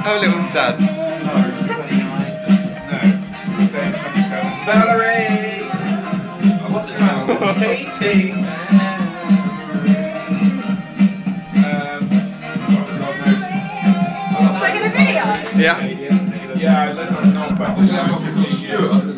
Oh, little dads. No, 29. No, stay 27. Valerie! What's it called? Katie! God knows. Taking a video? Yeah. Yeah, I let them know about this.